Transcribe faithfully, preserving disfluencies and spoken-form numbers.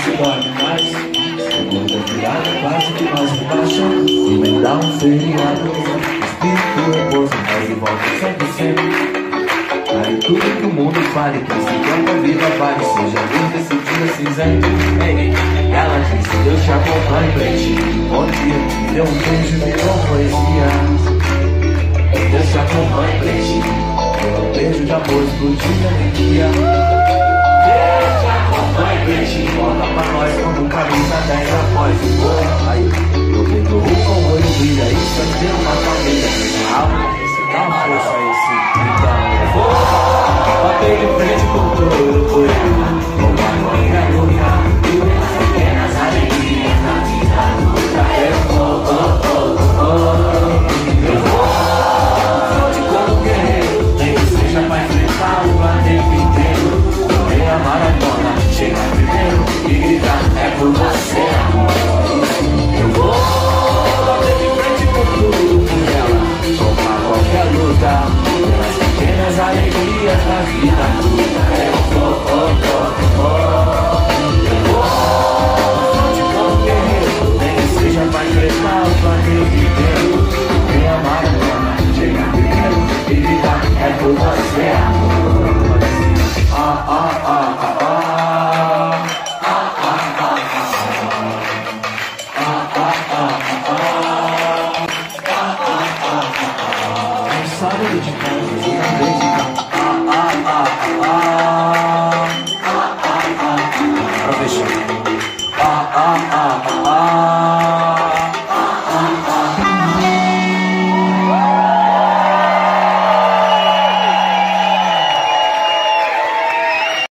se dorme mais. O mundo virado quase que mais rebaixa. Emendar um feriado, espírito repousa, mas de volta sempre, sempre. Vale tudo que o mundo fale, que enquanto a vida vale, seja luz desse dia cinzento. Ei, ela disse, Deus te acompanhe pra ti. Bom dia, me deu um beijo e virou poesia. Deus te acompanhe pra ti. Deu um beijo de amor, explodiu de alegria. Deus te acompanhe pra ti.